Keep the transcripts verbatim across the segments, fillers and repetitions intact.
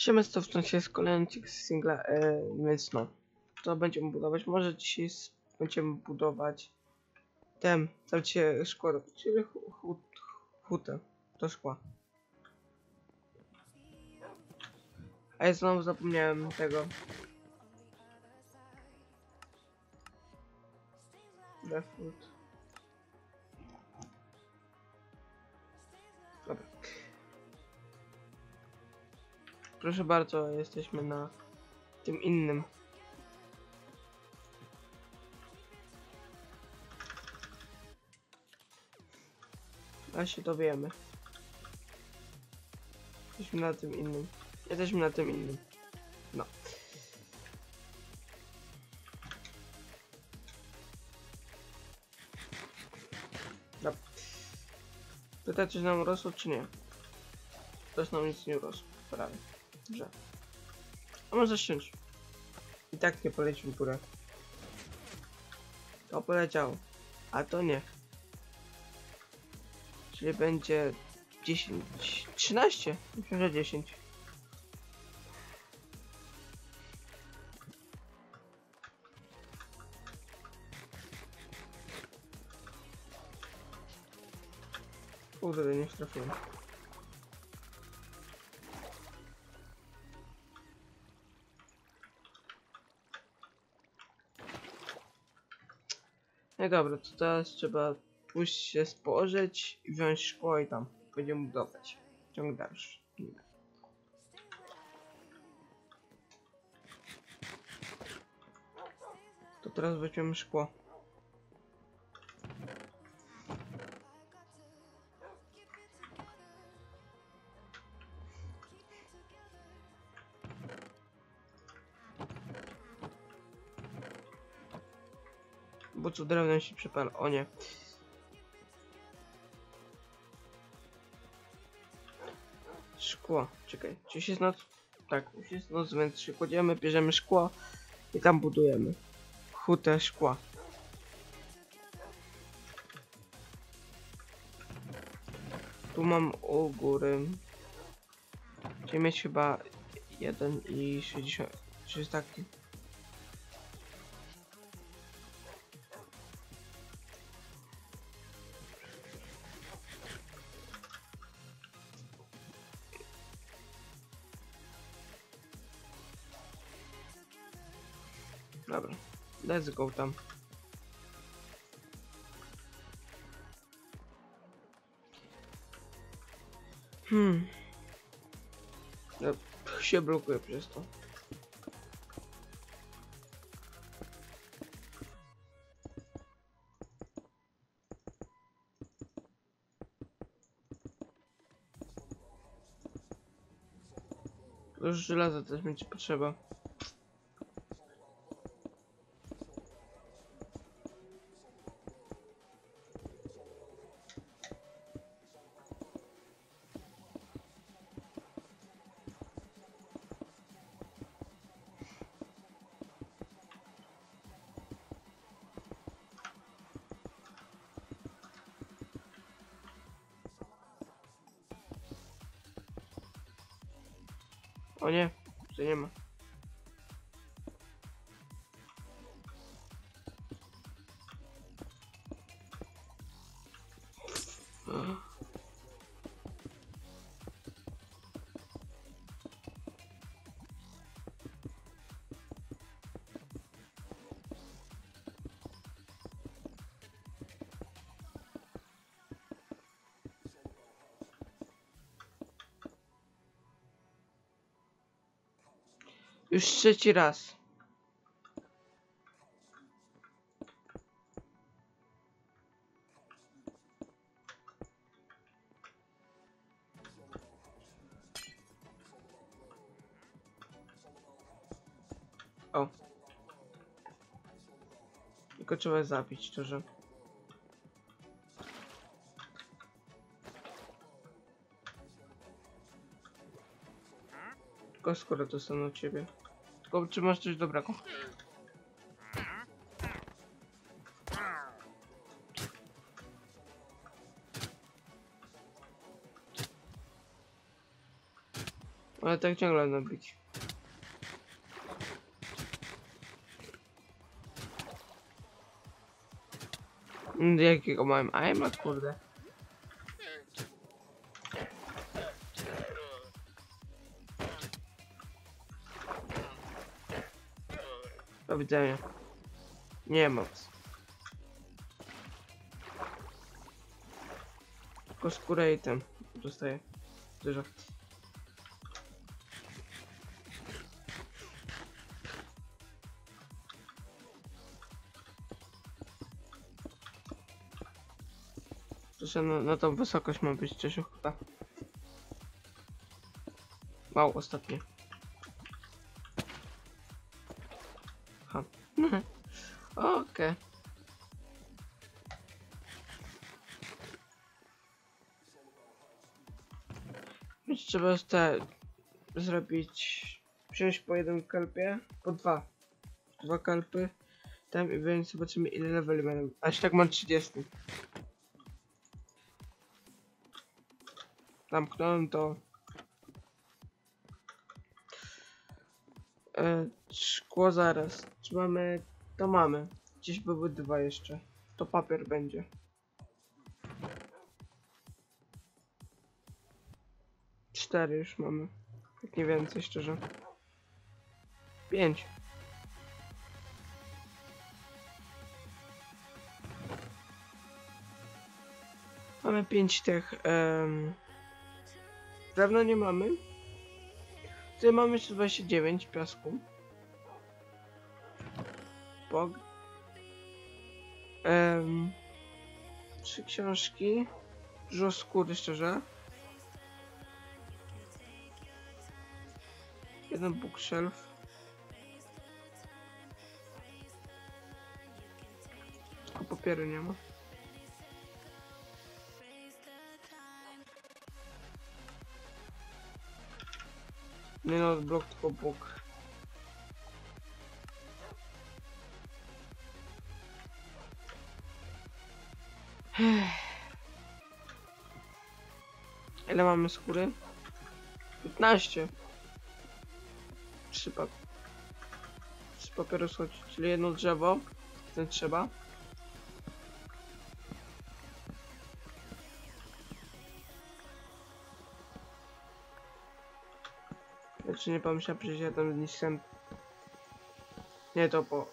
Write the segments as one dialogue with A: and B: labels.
A: Siema, to się z kolejnym singla, e, więc no, to będziemy budować, może dzisiaj będziemy budować ten, tam się szkło robi, czyli hutę do szkła. A ja znowu zapomniałem tego. Default. Dobra. Proszę bardzo, jesteśmy na tym innym. A się dowiemy. Jesteśmy na tym innym. Jesteśmy na tym innym. No. Dobra. Pytać, czy nam urosło, czy nie? To nam nic nie urosło. Prawie. Dobrze. A może ściąć. I tak nie poleci w górę. To poleciało. A to nie. Czyli będzie dziesięć, trzynaście. Myślę, że dziesięć. Kurde, nie trafiłem. No dobra, to teraz trzeba pójść się spożyć i wziąć szkło i tam będziemy budować. Ciąg dalszy. To teraz weźmiemy szkło. Bo co drewno się przypala, o nie. Szkło, czekaj, czy jest noc? Tak, już jest noc, więc się kładziemy, bierzemy szkło i tam budujemy hutę szkła. Tu mam u góry. Czyli mieć chyba jeden i sześćdziesiąt. Czy jest taki? Dobra, let's go tam. Hmm. Ja się blokuję przez to. Już żelaza też będzie potrzeba. O nie, to nie ma. Już trzeci raz. O. Tylko trzeba zabić to, że... Tylko skoro to są u ciebie. Tylko czy masz coś dobrego? Ale tak ciągle nabić. Jakiego mam aima, kurde. Do widzenia. Nie ma was. Tylko skórę i ten dostaję. Dużo. Proszę, na, na tą wysokość ma być Czesiu chyba. Mało ostatnio. Ha. Okej. Okay. Więc trzeba te zrobić, wziąć po jednym kalpie, po dwa. Dwa kalpy. Tam i więc zobaczymy ile leveli będą. Aż tak mam trzydzieści. Zamknąłem to. E, szkło zaraz. Czy mamy? To mamy. Gdzieś były dwa jeszcze. To papier będzie. Cztery już mamy. Jak nie więcej, szczerze. Pięć. Mamy pięć tych. Um, drewna nie mamy. Tutaj mamy jeszcze dwadzieścia dziewięć piasku. Bog. Um, trzy książki. Dużo skóry, szczerze. Jeden bookshelf. Tylko papieru nie ma. Nie no, blok tylko book. Ile mamy skóry? piętnaście. Trzy, pa trzy papierosy, czyli jedno drzewo. Ten trzeba. Znaczy nie pomyślałem, przecież ja tam zniszczyłem. Nie, to po...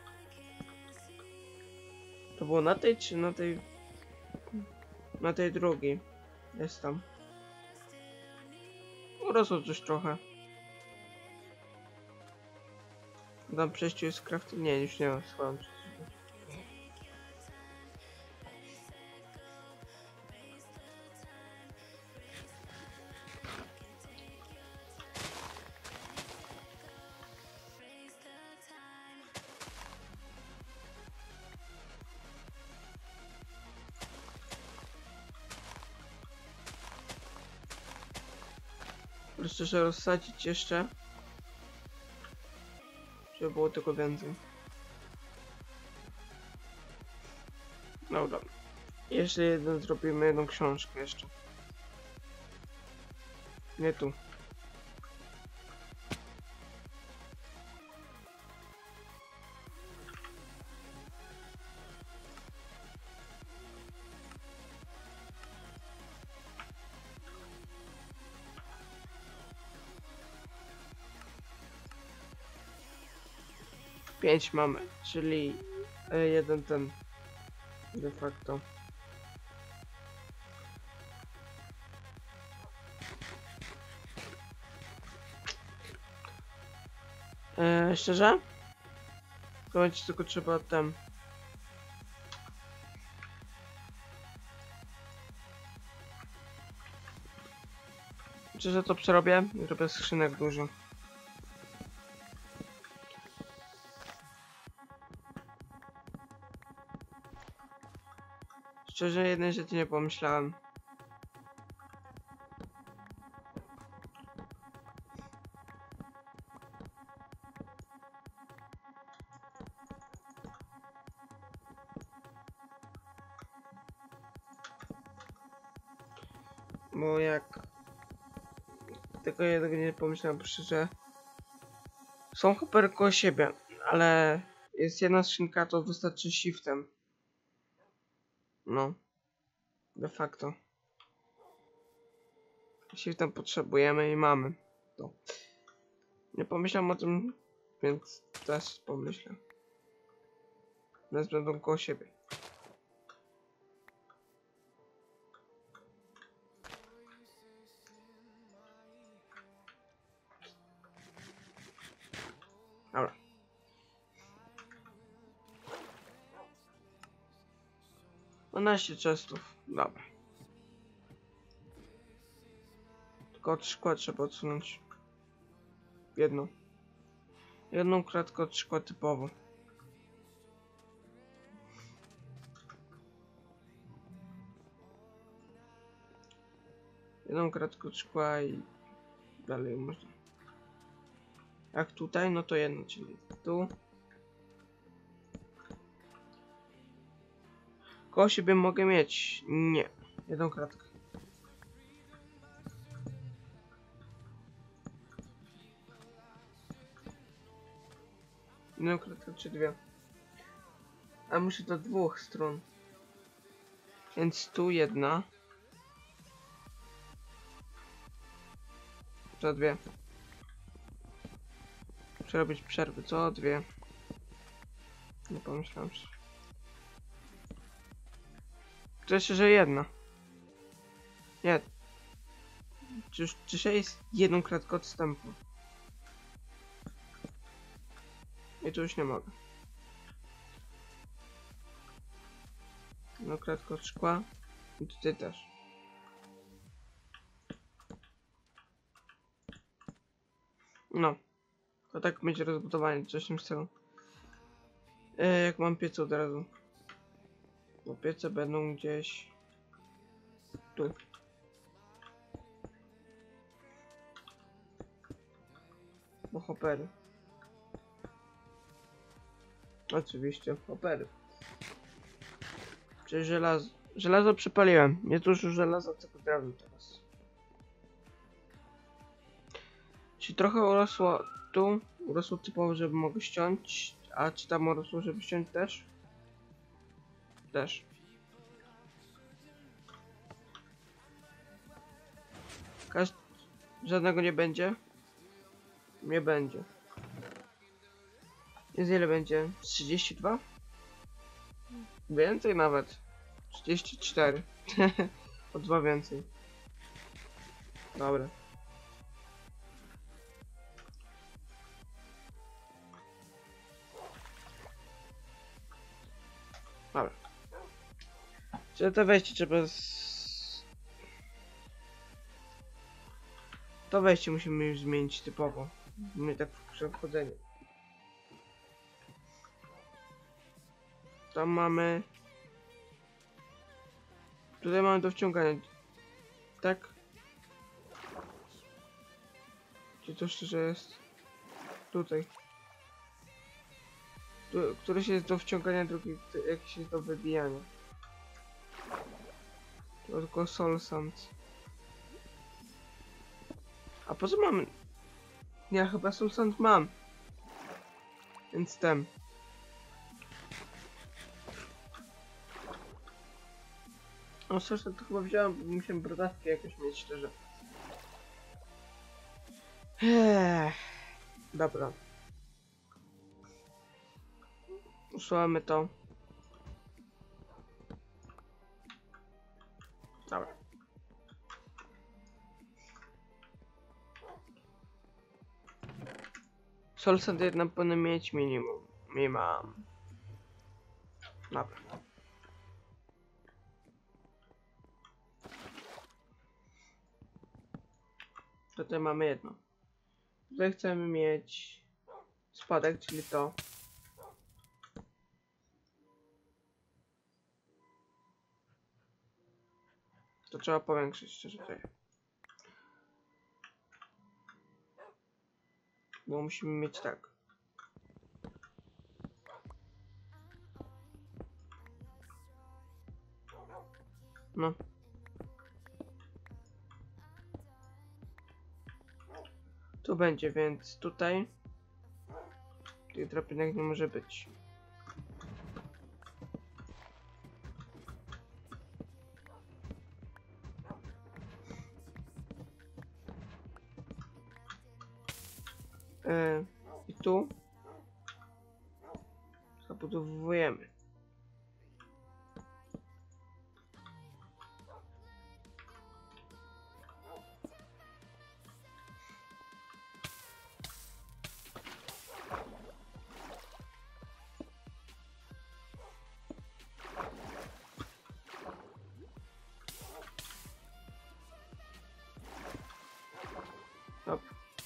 A: To było na tej czy na tej... Na tej drugiej. Jest tam. Urosło coś trochę. Tam przejściu jest craft... Nie, już nie ma. Słucham. Proszę się rozsadzić jeszcze. Żeby było tylko więcej. Dobra. Jeszcze jeden zrobimy, jedną książkę jeszcze. Nie tu. Pięć mamy, czyli jeden ten de facto. Eee, szczerze? To będzie tylko trzeba ten. Szczerze to przerobię i robię skrzynek dużo. Szczerze jednej rzeczy nie pomyślałem. Bo jak Tylko ja tego nie pomyślałem, że są hopery koło siebie, ale jest jedna skrzynka, to wystarczy shiftem. No, de facto. Shiftem potrzebujemy i mamy to. Nie pomyślałem o tym, więc też pomyślę. Nas będą koło siebie. Dobra. dwanaście chestów. Dobra. Tylko od szkła trzeba odsunąć. Jedną. Jedną kratkę od szkła typowo. Jedną kratkę od szkła i dalej można. Jak tutaj, no to jedno, czyli tu. Koło siebie mogę mieć? Nie. Jedną kratkę. Jedną kratkę czy dwie. A muszę do dwóch stron. Więc tu jedna. Co dwie. Muszę robić przerwy. Co dwie. Nie pomyślałem się. To jeszcze, że jedna. Nie. Czy już dzisiaj jest jedną kratkę odstępu. I tu już nie mogę. Jedną kratkę od szkła. I tutaj też. No. To tak będzie rozbudowanie, coś w tym stylu. E, jak mam piece od razu. Bo piece będą gdzieś tu. Bo hopery. Oczywiście, hopery. Czyli żelazo. Żelazo przypaliłem. Nie dużo żelaza, tylko drewno teraz. Czyli trochę urosło tu. Urosło typowo, żeby mogę ściąć. A czy tam urosło, żeby ściąć też? Też. Każd... Żadnego nie będzie? Nie będzie. Jest ile będzie? trzydzieści dwa? Więcej nawet. trzydzieści cztery. O dwa więcej. Dobra. Dobra. Czyli to wejście trzeba z... To wejście musimy już zmienić typowo. Nie tak przy wchodzeniu. Tam mamy... Tutaj mamy do wciągania. Tak? Czy to szczerze jest? Tutaj. Tu, któryś jest do wciągania, drugi jakiś jest do wybijania. To tylko Soul Sands. A po co mamy? Ja chyba Soul Sands mam. Więc ten. No Soul Sands to chyba wziąłem, bo musiałem brodawki jakoś mieć szczerze. Ech. Dobra. Usuwamy to. Dobra. Soul Sand jedna powinna mieć minimum. Nie mam. Dobra. Tutaj mamy jedno. Tutaj chcemy mieć spadek, czyli to. To trzeba powiększyć, szczerze tutaj. Bo musimy mieć tak. No. Tu będzie, więc tutaj tych drabinek nie może być. Yy, I tu zabudowujemy. Dobra.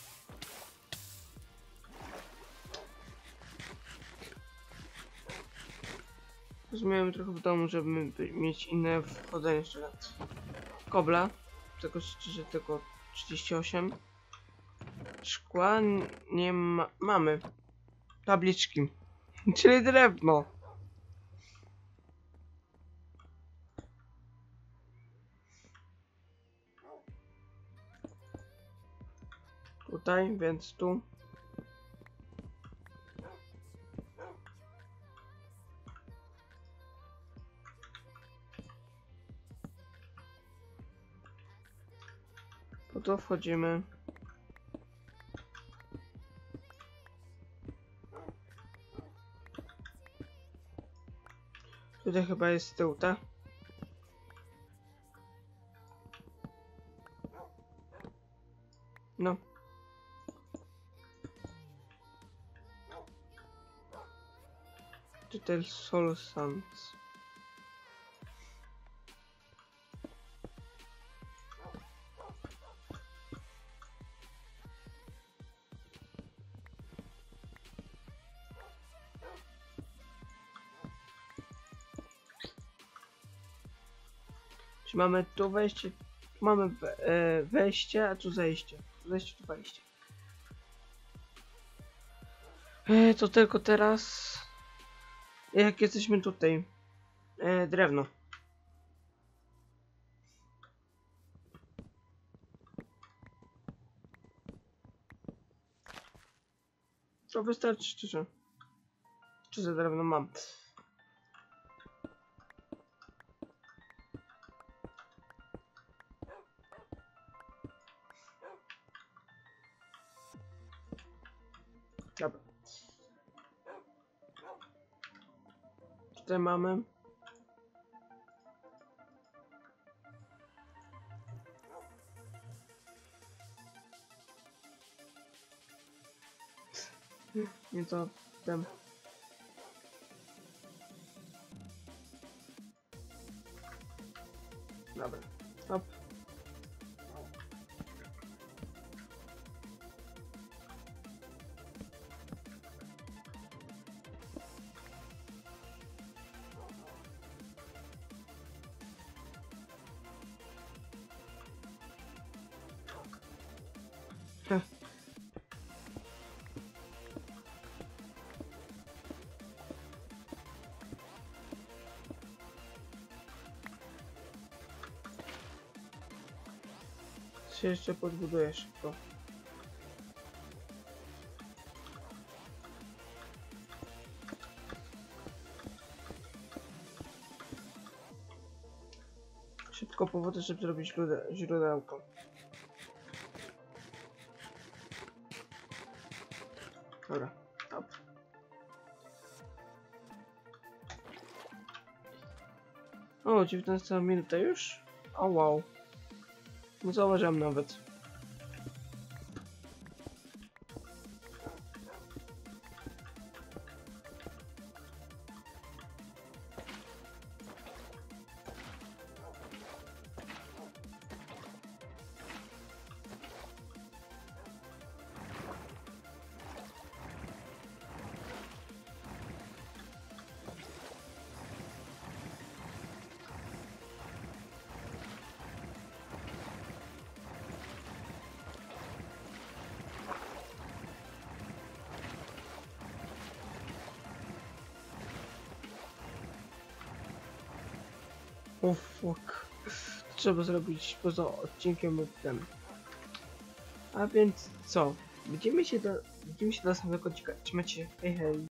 A: Zmieniam trochę w domu, żeby mieć inne wchodzenie jeszcze raz. Kobla, tego szczerze tylko trzydzieści osiem. Szkła nie ma, mamy. Tabliczki, czyli drewno. Tutaj, więc tu. Po to wchodzimy. Tutaj chyba jest tył, tak? No. Tutaj Soul Sands. Czy mamy tu wejście? Tu mamy we, e, wejście, a tu zejście. Tu zejście, tu wejście. E, to tylko teraz. Jak jesteśmy tutaj. E, drewno. To wystarczy, czy co? Czy za drewno mam? Dobra. Tutaj mamy. Nie to ten. Dobra. Hop. Heh. Się jeszcze podbuduję szybko. Szybko po wodę, żeby zrobić źródełko. Dobra. Hop. O, dziewiętnasta minuta już? O wow. Nie zauważyłem nawet. O fuck. Trzeba zrobić poza odcinkiem lub tym. A więc co? widzimy się do, widzimy się do następnego odcinka. Trzymajcie się, hej hej.